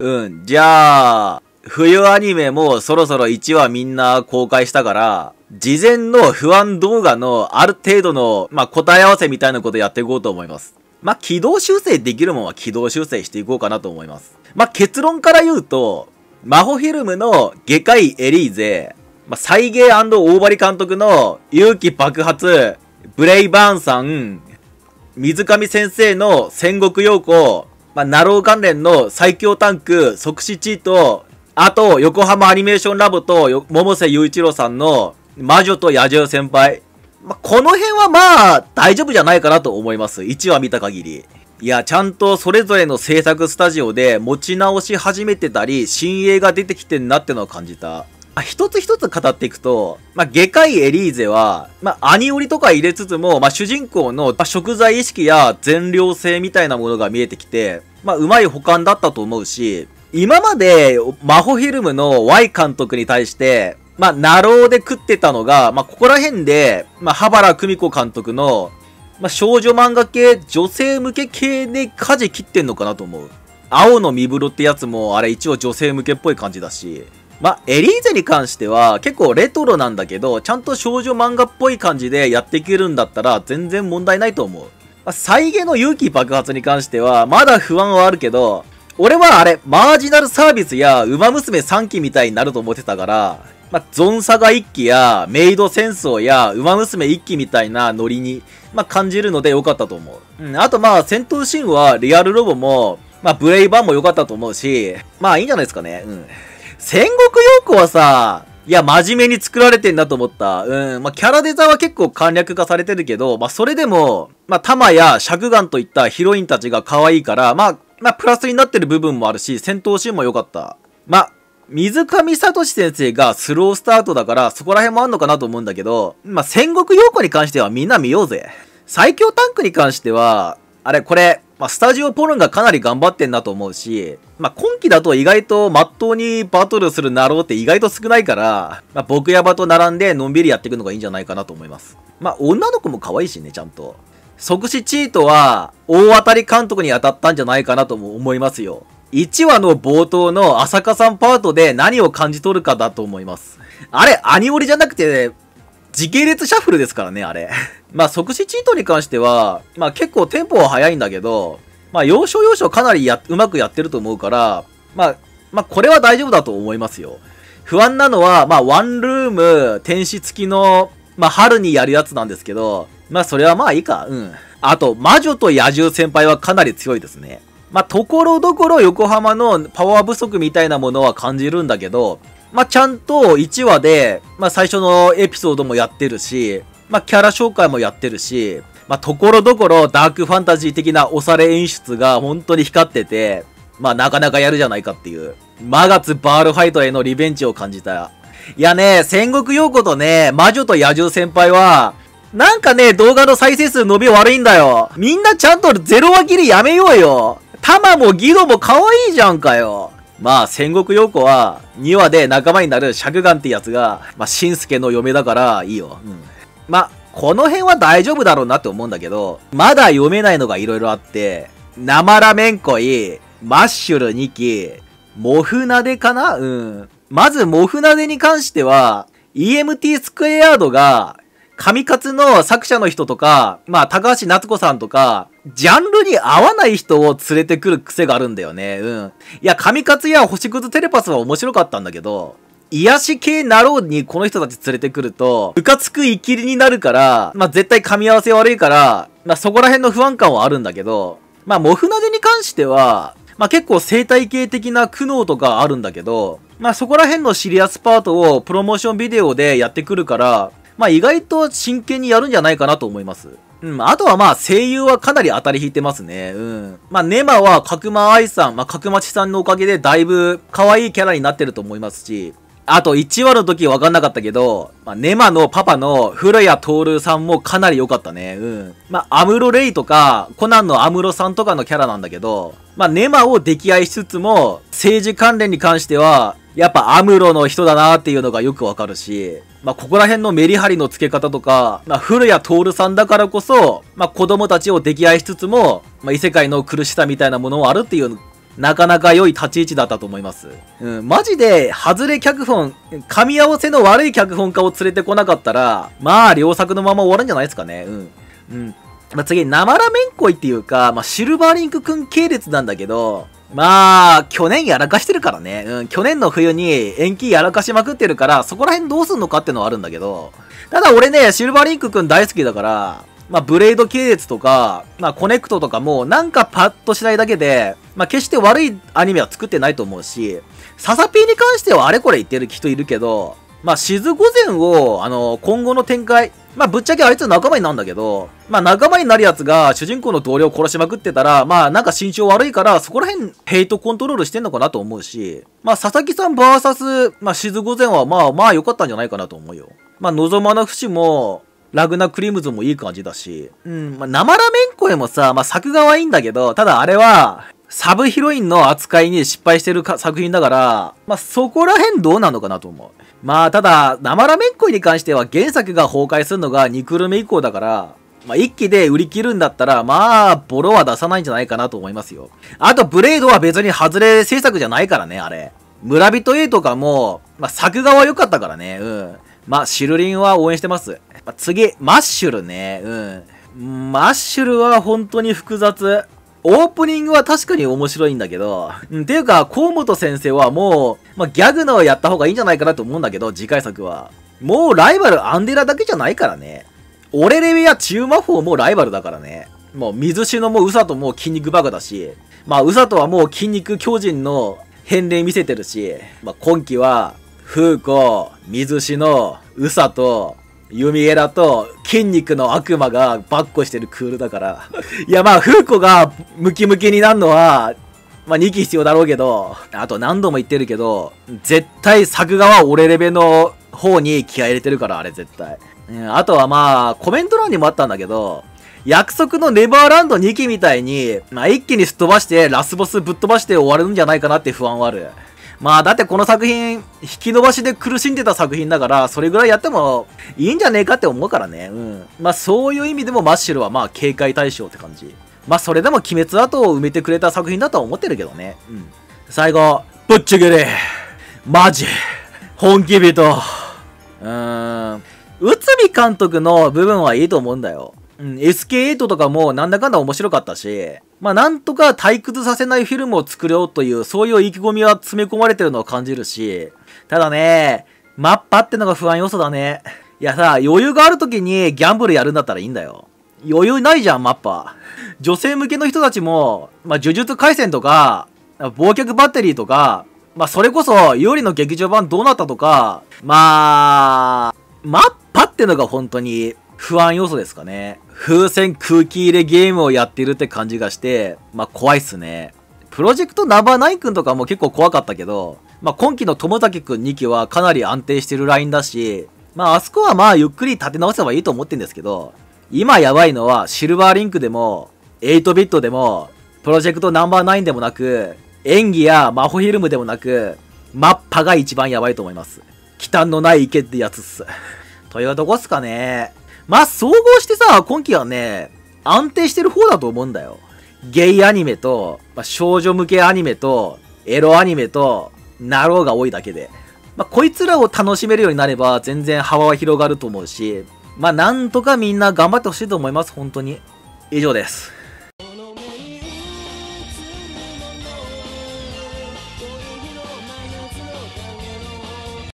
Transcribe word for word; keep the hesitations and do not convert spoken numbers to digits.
うん。じゃあ、冬アニメもそろそろいちわみんな公開したから、事前の不安動画のある程度の、まあ、答え合わせみたいなことやっていこうと思います。まあ、軌道修正できるもんは軌道修正していこうかなと思います。まあ、結論から言うと、マホフィルムの外科医エリーゼ、まあ、再現大張監督の勇気爆発、ブレイバーンさん、水上先生の戦国陽子、まあ、ナロー関連の最強タンク、即死チート、あと、横浜アニメーションラボと、百瀬雄一郎さんの魔女と野獣先輩。まあ、この辺はまあ、大丈夫じゃないかなと思います。いちわ見た限り。いや、ちゃんとそれぞれの制作スタジオで持ち直し始めてたり、新鋭が出てきてんなってのを感じた。まあ、一つ一つ語っていくと、まあ、外科医エリーゼは、まあ、アニオリとか入れつつも、まあ、主人公の、まあ、食材意識や全量性みたいなものが見えてきて、まあ、うまい補完だったと思うし、今まで、マホフィルムの Y 監督に対して、まあ、ナローで食ってたのが、まあ、ここら辺で、まあ、羽原久美子監督の、まあ、少女漫画系、女性向け系で舵切ってんのかなと思う。青の身風呂ってやつも、あれ一応女性向けっぽい感じだし、まあ、エリーゼに関しては、結構レトロなんだけど、ちゃんと少女漫画っぽい感じでやっていけるんだったら、全然問題ないと思う。まあ、再現の勇気爆発に関しては、まだ不安はあるけど、俺はあれ、マージナルサービスやウマ娘さんきみたいになると思ってたから、まあ、ゾンサガいっきやメイド戦争やウマ娘いっきみたいなノリに、まあ、感じるので良かったと思う。うん、あとまあ、戦闘シーンはリアルロボも、まあ、ブレイバンも良かったと思うし、まあいいんじゃないですかね。うん。戦国陽子はさ、いや、真面目に作られてんだと思った。うん。まあ、キャラデザは結構簡略化されてるけど、まあ、それでも、まあ、タマや尺眼といったヒロインたちが可愛いから、まあ、まあ、プラスになってる部分もあるし、戦闘シーンも良かった。まあ、水上聡先生がスロースタートだから、そこら辺もあんのかなと思うんだけど、まあ、戦国陽子に関してはみんな見ようぜ。最強タンクに関しては、あれ、これ、まあ、スタジオポルンがかなり頑張ってんなと思うし、まあ、今期だと意外とまっとうにバトルするナローって意外と少ないから、まあ、僕やばと並んでのんびりやっていくのがいいんじゃないかなと思います。まあ、女の子も可愛いしね、ちゃんと。即死チートは、大当たり監督に当たったんじゃないかなとも思いますよ。いちわの冒頭の浅香さんパートで何を感じ取るかだと思います。あれ、アニオリじゃなくて、時系列シャッフルですからね、あれ。まあ、即死チートに関しては、まあ結構テンポは速いんだけど、まあ要所要所かなりや、うまくやってると思うから、まあ、まあこれは大丈夫だと思いますよ。不安なのは、まあワンルーム、天使付きの、まあ春にやるやつなんですけど、まあそれはまあいいか、うん。あと、魔女と野獣先輩はかなり強いですね。まあところどころ横浜のパワー不足みたいなものは感じるんだけど、まあ、ちゃんといちわで、まあ、最初のエピソードもやってるし、まあ、キャラ紹介もやってるし、まあ、ところどころダークファンタジー的なおされ演出が本当に光ってて、まあ、なかなかやるじゃないかっていう、マガツバールファイトへのリベンジを感じた。いやね、戦国陽子とね、魔女と野獣先輩は、なんかね、動画の再生数伸び悪いんだよ。みんなちゃんとゼロ輪切りやめようよ。タマもギドも可愛いじゃんかよ。まあ、戦国陽子は、にわで仲間になる尺眼ってやつが、まあ、しんすけの嫁だから、いいよ。うん。まあ、この辺は大丈夫だろうなって思うんだけど、まだ読めないのが色々あって、生ラメンコイ、マッシュルにき、モフナデかなうん。まず、モフナデに関しては、イーエムティー スクエアードが、神活の作者の人とか、まあ、高橋夏子さんとか、ジャンルに合わない人を連れてくる癖があるんだよね。うん。いや、神活や星屑テレパスは面白かったんだけど、癒し系なろうにこの人たち連れてくると、ムカつくイキリになるから、まあ、絶対噛み合わせ悪いから、まあ、そこら辺の不安感はあるんだけど、まあ、モフナデに関しては、まあ、結構生態系的な苦悩とかあるんだけど、まあ、そこら辺のシリアスパートをプロモーションビデオでやってくるから、まあ意外と真剣にやるんじゃないかなと思います。うん。あとはまあ声優はかなり当たり引いてますね。うん。まあネマは角間愛さん、まあ角町さんのおかげでだいぶ可愛いキャラになってると思いますし、あといちわの時わかんなかったけど、まあネマのパパの古谷徹さんもかなり良かったね。うん。まあアムロレイとか、コナンのアムロさんとかのキャラなんだけど、まあネマを溺愛しつつも、政治関連に関しては、やっぱアムロの人だなーっていうのがよくわかるし、まあ、ここら辺のメリハリの付け方とか、まあ、古谷徹さんだからこそ、まあ、子供たちを溺愛しつつも、まあ、異世界の苦しさみたいなものもあるっていうなかなか良い立ち位置だったと思います。うん、マジで、外れ脚本、噛み合わせの悪い脚本家を連れてこなかったら、まあ、良作のまま終わるんじゃないですかね。うん。うん。まあ、次、生ラメン恋っていうか、まあ、シルバーリンクくん系列なんだけど、まあ、去年やらかしてるからね。うん、去年の冬に延期やらかしまくってるから、そこら辺どうすんのかってのはあるんだけど、ただ俺ね、シルバーリンクくん大好きだから、まあ、ブレード系列とか、まあ、コネクトとかも、なんかパッとしないだけで、まあ、決して悪いアニメは作ってないと思うし、ササピーに関してはあれこれ言ってる人いるけど、まあ、シズ御前を、あの、今後の展開、まあ、ぶっちゃけあいつ仲間になんだけど、まあ、仲間になるやつが主人公の同僚を殺しまくってたら、まあ、なんか心象悪いから、そこら辺、ヘイトコントロールしてんのかなと思うし、まあ、佐々木さん ブイエス、まあ、シズ御前は、まあ、まあ、良かったんじゃないかなと思うよ。まあ、望まな節も、ラグナクリムズもいい感じだし、うん、まあ、生ラメン声もさ、まあ、作画はいいんだけど、ただあれは、サブヒロインの扱いに失敗してるか作品だから、まあ、そこら辺どうなのかなと思う。まあ、ただ、生ラメン恋に関しては原作が崩壊するのがにクール目以降だから、まあ、一気で売り切るんだったら、まあ、ボロは出さないんじゃないかなと思いますよ。あと、ブレードは別に外れ制作じゃないからね、あれ。村人 A とかも、まあ、作画は良かったからね、うん。まあ、シルリンは応援してます。まあ、次、マッシュルね、うん。マッシュルは本当に複雑。オープニングは確かに面白いんだけど、うん、ていうか、河本先生はもう、まあ、ギャグのやった方がいいんじゃないかなと思うんだけど、次回作は。もうライバルアンデラだけじゃないからね。オレレベやチューマフォーもライバルだからね。もう水篠もウサトも筋肉バカだし、まあウサトはもう筋肉強靭の片鱗見せてるし、まあ今期は、フーコ、水篠、ウサト、ユミエラと筋肉の悪魔がバッコしてるクールだから。いやまあ、フーコがムキムキになるのは、まあにき必要だろうけど、あと何度も言ってるけど、絶対作画は俺レベの方に気合入れてるから、あれ絶対。うん、あとはまあ、コメント欄にもあったんだけど、約束のネバーランドにきみたいに、まあ一気にすっ飛ばしてラスボスぶっ飛ばして終わるんじゃないかなって不安はある。まあだってこの作品、引き伸ばしで苦しんでた作品だから、それぐらいやってもいいんじゃねえかって思うからね。うん。まあそういう意味でもマッシュルはまあ警戒対象って感じ。まあそれでも鬼滅跡を埋めてくれた作品だとは思ってるけどね。うん。最後、ぶっちゃけれ。マジ。本気人。うーん。内海監督の部分はいいと思うんだよ。うん、エスケーエイト とかもなんだかんだ面白かったし、まあなんとか退屈させないフィルムを作ろうという、そういう意気込みは詰め込まれてるのを感じるし、ただね、マッパってのが不安要素だね。いやさ、余裕がある時にギャンブルやるんだったらいいんだよ。余裕ないじゃん、マッパ。女性向けの人たちも、まあ呪術廻戦とか、忘却バッテリーとか、まあそれこそ、有利の劇場版どうなったとか、まあ、マッパってのが本当に不安要素ですかね。風船空気入れゲームをやってるって感じがして、まあ怖いっすね。プロジェクトナンバーナインくんとかも結構怖かったけど、まあ今期の友崎くんにきはかなり安定してるラインだし、まああそこはまあゆっくり立て直せばいいと思ってんですけど、今やばいのはシルバーリンクでも、エイトビットでも、プロジェクトナンバーナインでもなく、演技やマホフィルムでもなく、マッパが一番やばいと思います。忌憚のない池ってやつっす。というとこっすかね。まあ、総合してさ、今期はね、安定してる方だと思うんだよ。ゲイアニメと、まあ、少女向けアニメと、エロアニメと、ナローが多いだけで。まあ、こいつらを楽しめるようになれば、全然幅は広がると思うし、まあ、なんとかみんな頑張ってほしいと思います、本当に。以上です。